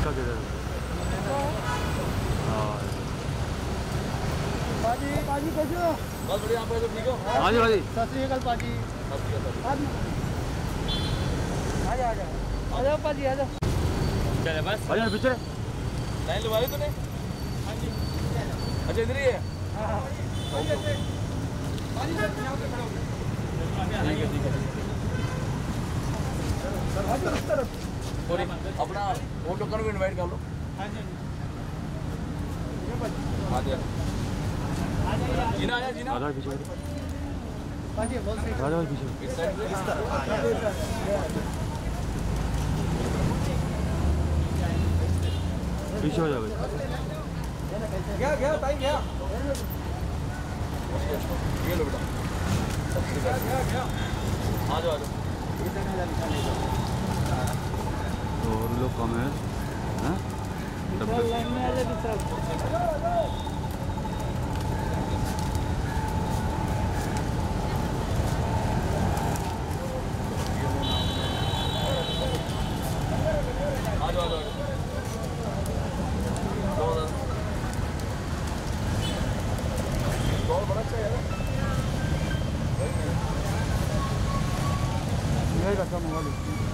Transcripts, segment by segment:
इसका दे दे। पाजी पाजी कैसे हो? बहुत बढ़िया, आप तो ठीक हो? हाँ जी भाजी। सत श्री अकाल पाजी। आ जाओ पाजी, आ जाओ। चले बस भाई पीछे लाइन लगा ली तूने? हाँ जी। अच्छा इधर ही है। हाँ ठीक है। अपना वो लोग को इनवाइट कर लो। हाँ जी हाँ जी। जीना आया जीना। आधा पीछे पाजी बोल सही। आधा पीछे इस साइड इस तरफ। पीछे हो जाओ। गया गया टाइम गया। ये लो बेटा। आ जाओ आ जाओ। और लोग कम है हैं? लाइन में आ जाओ दूसरा। रखा मोबाइल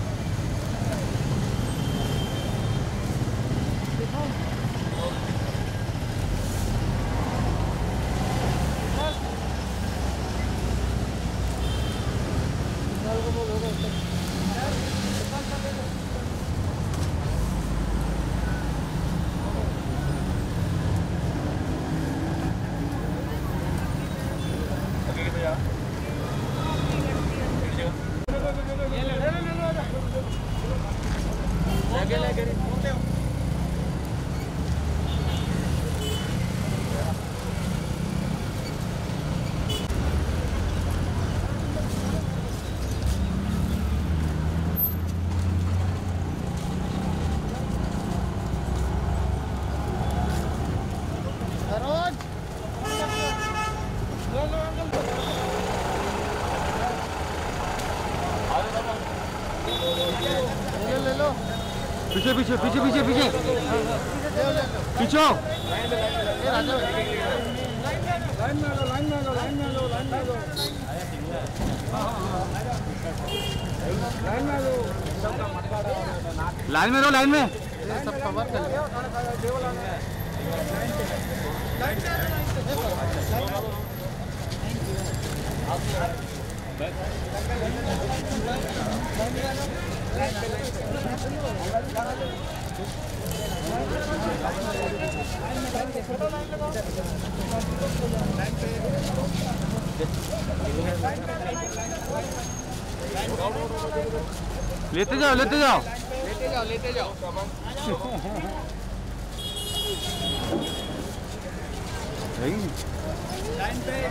ले लो। पीछे पीछे पीछे पीछे पीछे पीछे लाइन में लो लाइन में सब कवर कर लेते जाओ लेते जाओ लेते जाओ लेते जाओ। लाइन पे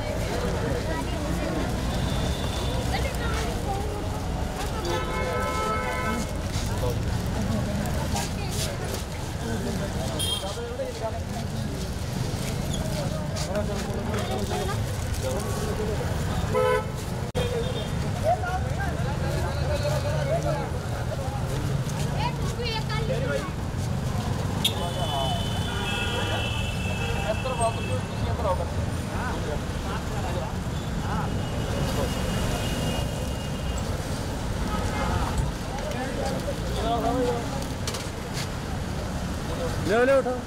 ले ले उठाओ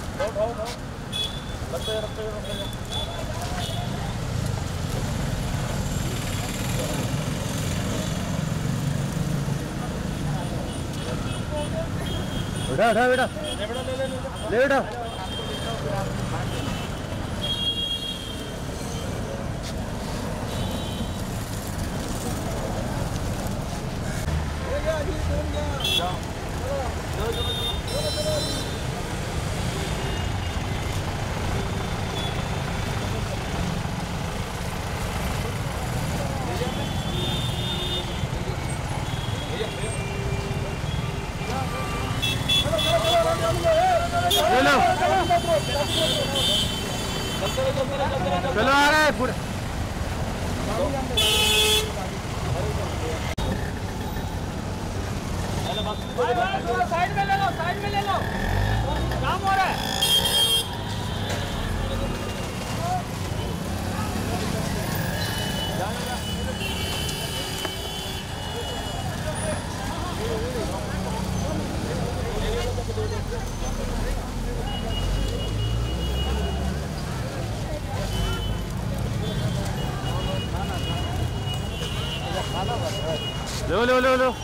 उठा उठा बेटा ले बेटा ले लो चलो आ रहे पूरे साइड में ले लो, साइड में ले लो, काम हो रहा है। लो लो लो लो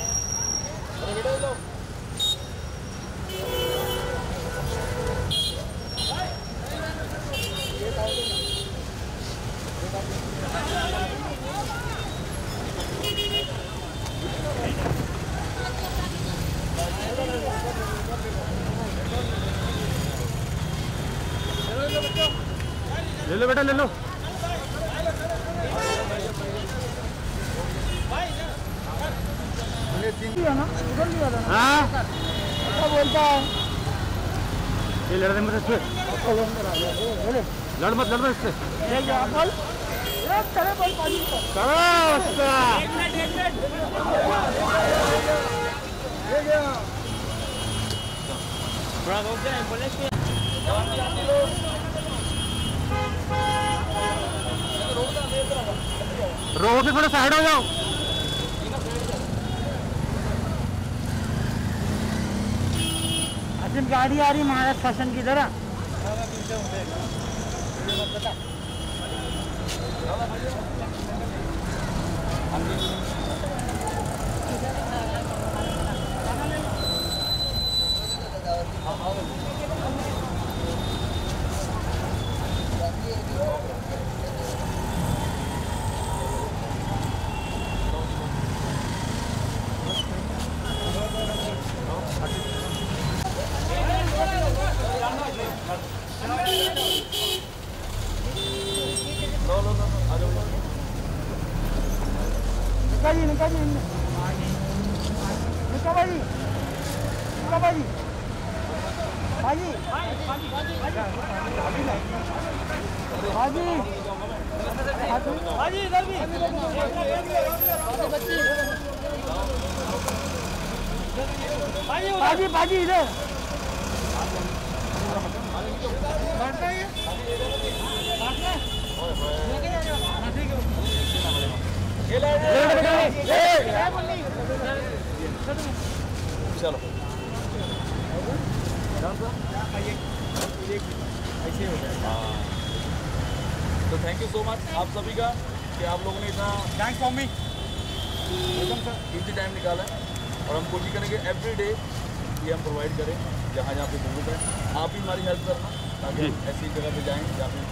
ले लो बेटा ले लो। हाँ क्या बोलता है? ये लड़ मत इससे, लड़ मत इससे। चले बोल पानी को। चलो उसका रोड पे थोड़ा साइड हो जाओ। अर्जुन गाड़ी आ रही महाराज शासन की तरह। निकालिए निका भाजी भाजी इधर भी भाजी इधर चलो तो थैंक यू सो मच आप सभी का कि आप लोगों ने इतना थैंक्स फॉर मी इतनी टाइम निकाला है और हम कोशिश करेंगे एवरी डे ये हम प्रोवाइड करें जहाँ जहाँ पे जरूरत है। आप भी हमारी हेल्प करना ताकि हम ऐसी जगह पे जाएँ जहाँ पे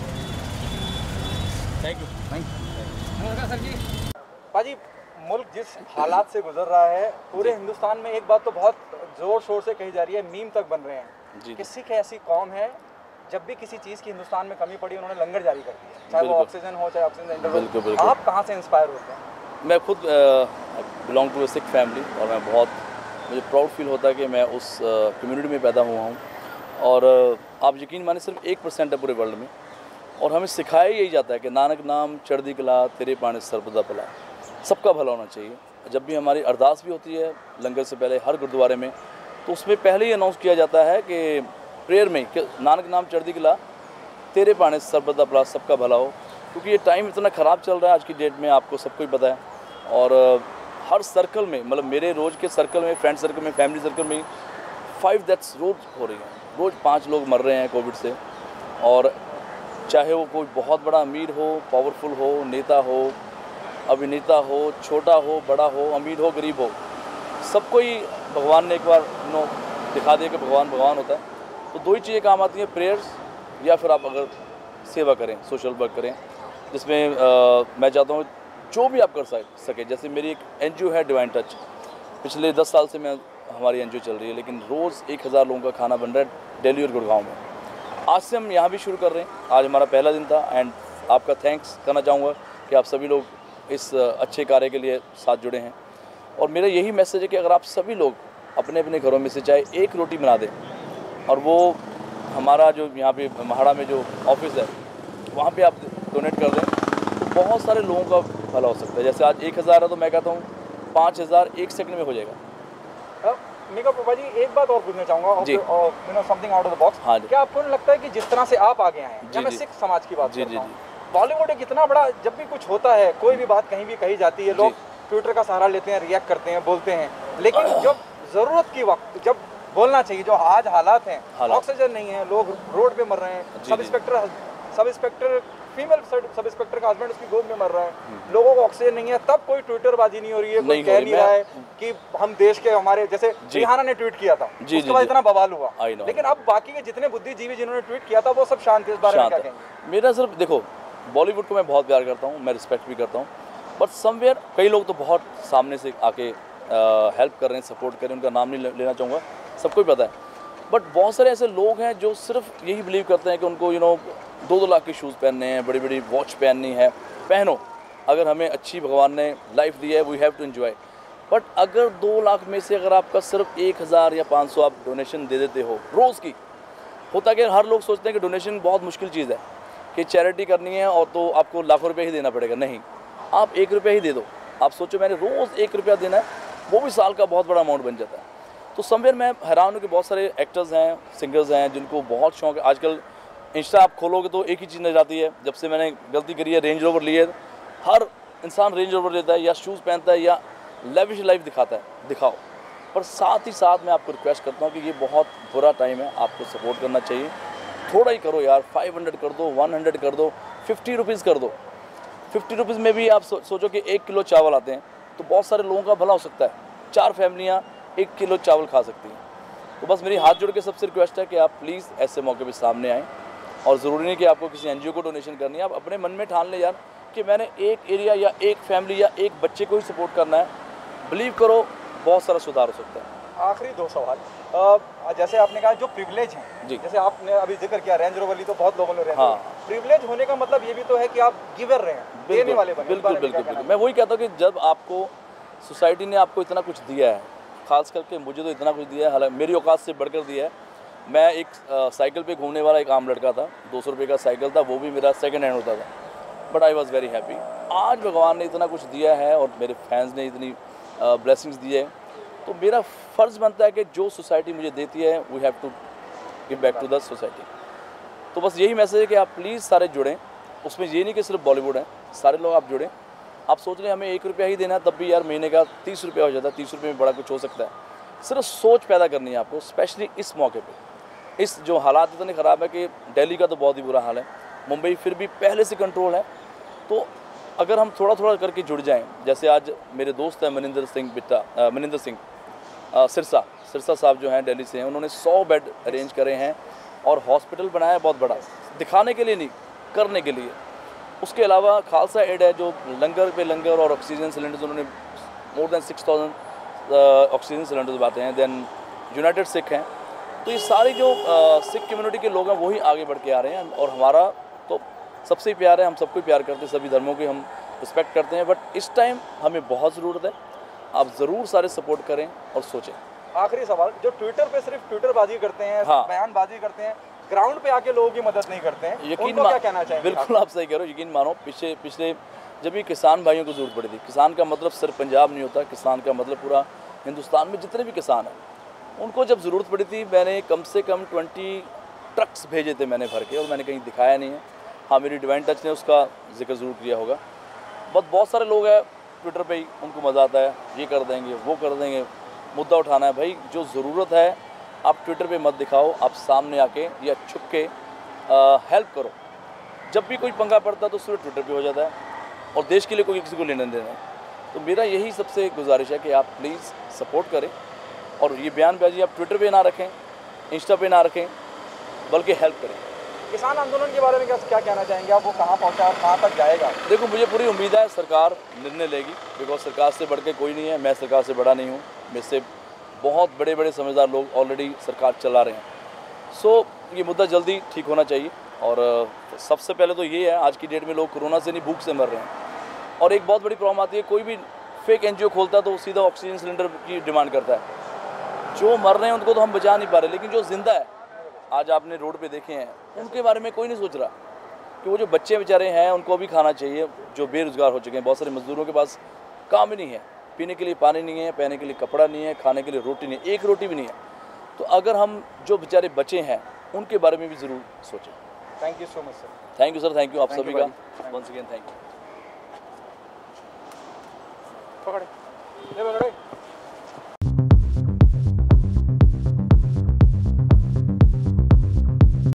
थैंक यू सर जी। पाजी मुल्क जिस हालात से गुजर रहा है पूरे हिंदुस्तान में एक बात तो बहुत ज़ोर शोर से कही जा रही है, मीम तक बन रहे हैं कि सिख ऐसी कौम है जब भी किसी चीज़ की हिंदुस्तान में कमी पड़ी उन्होंने लंगर जारी कर दिया, चाहे वो ऑक्सीजन हो चाहे ऑक्सीजन इंटरवल। आप कहाँ से इंस्पायर होते हैं? मैं खुद belong to a Sikh family और मैं बहुत मुझे प्राउड फील होता है कि मैं उस कम्युनिटी में पैदा हुआ हूँ। और आप यकीन माने सिर्फ 1% है पूरे वर्ल्ड में और हमें सिखाया यही जाता है कि नानक नाम चढ़दी कला तेरे पानी सरबदा भला, सबका भला होना चाहिए। जब भी हमारी अरदास भी होती है लंगर से पहले हर गुरुद्वारे में तो उसमें पहले ही अनाउंस किया जाता है कि प्रेयर में कि नानक नाम चढ़दी कला तेरे पानी सरबदा भला, सबका भला हो। क्योंकि ये टाइम इतना ख़राब चल रहा है आज की डेट में, आपको सबको ही पता है। और हर सर्कल में मतलब मेरे रोज़ के सर्कल में, फ्रेंड सर्कल में, फैमिली सर्कल में 5 डेथ्स रोज़ हो रही हैं, रोज़ 5 लोग मर रहे हैं कोविड से। और चाहे वो कोई बहुत बड़ा अमीर हो, पावरफुल हो, नेता हो, अभिनेता हो, छोटा हो, बड़ा हो, अमीर हो, गरीब हो, सबको ही भगवान ने एक बार दिखा दिया कि भगवान भगवान होता है। तो 2 ही चीज़ें काम आती हैं, प्रेयर्स या फिर आप अगर सेवा करें, सोशल वर्क करें, जिसमें मैं चाहता हूँ जो भी आप कर सके। जैसे मेरी एक NGO है डिवाइन टच, पिछले 10 साल से हमारी NGO चल रही है, लेकिन रोज़ 1000 लोगों का खाना बन रहा है दिल्ली और गुड़गांव में। आज से हम यहाँ भी शुरू कर रहे हैं, आज हमारा पहला दिन था एंड आपका थैंक्स करना चाहूँगा कि आप सभी लोग इस अच्छे कार्य के लिए साथ जुड़े हैं। और मेरा यही मैसेज है कि अगर आप सभी लोग अपने अपने घरों में से चाहे एक रोटी बना दें और वो हमारा जो यहाँ पे महाड़ा में जो ऑफिस है वहाँ पे आप डोनेट कर दें तो बहुत सारे लोगों का भला हो सकता है। जैसे आज 1000 है तो मैं कहता हूँ 5000 1 सेकंड में हो जाएगा। मेघा पापा जी, एक बात और पूछना चाहूंगा, जी। Something out of the box. हाँ जी। क्या आपको नहीं लगता है कि जिस तरह से आप आगे आए हैं, जी, या मैं जी। सिख समाज की बात जी, करता जी, हूँ, बॉलीवुड एक इतना बड़ा, जब भी कुछ होता है, कोई भी बात कहीं भी कही जाती है, लोग ट्विटर का सहारा लेते हैं, रिएक्ट करते हैं, बोलते हैं, लेकिन जब जरूरत की वक्त, जब बोलना चाहिए, जो आज हालात हैं, ऑक्सीजन नहीं है, लोग रोड पे मर रहे हैं, sub inspector female sub inspector का हस्बैंड उसकी गोद में मर रहा है, लोगों को ऑक्सीजन नहीं है, तब कोई ट्विटरबाजी नहीं हो रही है, कोई कह नहीं रहा है कि हम देश के, हमारे जैसे रिहाना ने ट्वीट किया था, उसके बाद इतना बवाल हुआ, लेकिन अब बाकी के जितने बुद्धिजीवी जिन्होंने ट्वीट किया था वो सब शांत है। इस बारे में क्या कहेंगे? मेरा सिर्फ देखो, बॉलीवुड को मैं बहुत प्यार करता हूँ, मैं रिस्पेक्ट भी करता हूँ, बट समवेयर कई लोग तो बहुत सामने से आके हेल्प कर रहे हैं, सपोर्ट कर रहे हैं, उनका नाम नहीं लेना चाहूँगा, सबको ही पता है, बट बहुत सारे ऐसे लोग हैं जो सिर्फ यही बिलीव करते हैं कि उनको 2-2 लाख के शूज़ पहनने हैं, बड़ी बड़ी वॉच पहननी है। पहनो, अगर हमें अच्छी भगवान ने लाइफ दी है, we have to enjoy, but अगर 2 लाख में से अगर आपका सिर्फ 1000 या 500 आप डोनेशन दे देते हो रोज़ की, होता कि हर लोग सोचते हैं कि डोनेशन बहुत मुश्किल चीज़ है, कि चैरिटी करनी है और तो आपको लाखों रुपये ही देना पड़ेगा। नहीं, आप 1 रुपया ही दे दो। आप सोचो मैंने रोज़ 1 रुपया देना है, वो भी साल का बहुत बड़ा अमाउंट बन जाता है। तो समवेयर मैं हैरान हूँ कि बहुत सारे एक्टर्स हैं, सिंगर्स हैं, जिनको बहुत शौक है। आजकल इंस्टा आप खोलोगे तो एक ही चीज़ नजर आती है, जब से मैंने गलती करी है, रेंज रोवर लिए, हर इंसान रेंज रोवर लेता है या शूज़ पहनता है या लेविश लाइफ दिखाता है, दिखाओ। पर साथ ही साथ मैं आपको रिक्वेस्ट करता हूँ कि ये बहुत बुरा टाइम है, आपको सपोर्ट करना चाहिए, थोड़ा ही करो यार, 500 कर दो, 100 कर दो, 50 रुपीज़ कर दो। 50 रुपीज़ में भी आप सोचो कि 1 किलो चावल आते हैं, तो बहुत सारे लोगों का भला हो सकता है, 4 फैमिलियाँ 1 किलो चावल खा सकती हैं। तो बस मेरी हाथ जोड़ के सबसे रिक्वेस्ट है कि आप प्लीज़ ऐसे मौके पे सामने आएँ, और ज़रूरी नहीं कि आपको किसी एनजीओ को डोनेशन करनी है, आप अपने मन में ठान ले यार कि मैंने एक एरिया या एक फैमिली या एक बच्चे को ही सपोर्ट करना है। बिलीव करो, बहुत सारा सुधार हो सकता है। आखिरी 2 सवाल, जैसे आपने कहा जो प्रिविलेज हैं, जैसे आपने अभी जिक्र किया रेंज रोवर ली, तो बहुत लोगों ने प्रिविलेज होने का मतलब ये भी तो है कि आप गिवर रहे हैं, देने वाले बने। बिल्कुल। मैं वही कहता हूँ कि जब आपको सोसाइटी ने आपको इतना कुछ दिया है, खास करके मुझे तो इतना कुछ दिया है, हालांकि मेरी औकात से बढ़कर दिया है। मैं एक साइकिल पे घूमने वाला एक आम लड़का था, 200 रुपये का साइकिल था, वो भी मेरा सेकंड हैंड होता था, but I was very happy. आज भगवान ने इतना कुछ दिया है और मेरे फैंस ने इतनी ब्लेसिंग्स दी है, तो मेरा फ़र्ज़ बनता है कि जो सोसाइटी मुझे देती है, we have to give back to the society. तो बस यही मैसेज है कि आप प्लीज़ सारे जुड़ें, उसमें ये नहीं कि सिर्फ बॉलीवुड है, सारे लोग आप जुड़ें। आप सोच रहे हैं हमें 1 रुपया ही देना है, तब भी यार महीने का 30 रुपया हो जाता है, 30 रुपये में बड़ा कुछ हो सकता है। सिर्फ सोच पैदा करनी है आपको, स्पेशली इस मौके पे। इस जो हालात इतने ख़राब है कि दिल्ली का तो बहुत ही बुरा हाल है, मुंबई फिर भी पहले से कंट्रोल है, तो अगर हम थोड़ा थोड़ा करके जुड़ जाएं, जैसे आज मेरे दोस्त हैं मनिंदर सिंह सिरसा साहब जो हैं दिल्ली से हैं, उन्होंने 100 बेड अरेंज करे हैं और हॉस्पिटल बनाया है बहुत बड़ा, दिखाने के लिए नहीं, करने के लिए। उसके अलावा खालसा एड है जो लंगर पे लंगर और ऑक्सीजन सिलेंडर्स, उन्होंने मोर देन 6000 ऑक्सीजन सिलेंडर्स बांटे हैं। देन यूनाइटेड सिख हैं, तो ये सारी जो सिख कम्युनिटी के लोग हैं वही आगे बढ़ के आ रहे हैं, और हमारा तो सबसे प्यार है, हम सबको प्यार करते हैं, सभी धर्मों की हम रिस्पेक्ट करते हैं, बट इस टाइम हमें बहुत ज़रूरत है, आप ज़रूर सारे सपोर्ट करें और सोचें। आखिरी सवाल, जो ट्विटर पे सिर्फ ट्विटरबाजी करते हैं, बयानबाजी करते हैं, ग्राउंड पे आके लोगों की मदद नहीं करते हैं, उनको क्या कहना चाहेंगे? बिल्कुल आप सही कह रहे हो, यकीन मानो पिछले जब भी किसान भाइयों को ज़रूरत पड़ी थी, किसान का मतलब सिर्फ पंजाब नहीं होता, किसान का मतलब पूरा हिंदुस्तान में जितने भी किसान हैं, उनको जब ज़रूरत पड़ी थी, मैंने कम से कम 20 ट्रक्स भेजे थे मैंने भर के, और मैंने कहीं दिखाया नहीं है। हाँ, मेरी डिवाइन टच ने उसका जिक्र ज़रूर किया होगा। बहुत सारे लोग हैं ट्विटर पे ही, उनको मज़ा आता है, ये कर देंगे वो कर देंगे, मुद्दा उठाना है। भाई जो ज़रूरत है आप ट्विटर पे मत दिखाओ, आप सामने आके या छुप के हेल्प करो। जब भी कोई पंगा पड़ता है तो सिर्फ ट्विटर पे हो जाता है, और देश के लिए कोई किसी को लेना देना है। तो मेरा यही सबसे गुजारिश है कि आप प्लीज़ सपोर्ट करें, और ये बयानबाजी आप ट्विटर पे ना रखें, इंस्टा पे ना रखें, बल्कि हेल्प करें। किसान आंदोलन के बारे में क्या कहना चाहेंगे आप? वो कहाँ पहुँचा और कहाँ तक जाएगा? देखो, मुझे पूरी उम्मीद है सरकार निर्णय लेगी, बिकॉज सरकार से बढ़ के कोई नहीं है, मैं सरकार से बड़ा नहीं हूँ, मेरे से बहुत बड़े बड़े समझदार लोग ऑलरेडी सरकार चला रहे हैं। सो ये मुद्दा जल्दी ठीक होना चाहिए, और सबसे पहले तो ये है, आज की डेट में लोग कोरोना से नहीं भूख से मर रहे हैं। और एक बहुत बड़ी प्रॉब्लम आती है, कोई भी फेक एनजीओ खोलता है तो सीधा ऑक्सीजन सिलेंडर की डिमांड करता है। जो मर रहे हैं उनको तो हम बचा नहीं पा रहे, लेकिन जो जिंदा है, आज आपने रोड पे देखे हैं, उनके बारे में कोई नहीं सोच रहा कि वो जो बच्चे बेचारे हैं उनको भी खाना चाहिए, जो बेरोजगार हो चुके हैं। बहुत सारे मजदूरों के पास काम ही नहीं है, पीने के लिए पानी नहीं है, पहनने के लिए कपड़ा नहीं है, खाने के लिए रोटी नहीं है, एक रोटी भी नहीं है। तो अगर हम जो बेचारे बचे हैं उनके बारे में भी ज़रूर सोचें। Thank you so much sir. Thank you sir, thank you आप Thank you, सभी का buddy. Once again thank you. पकड़े, ले पकड़े।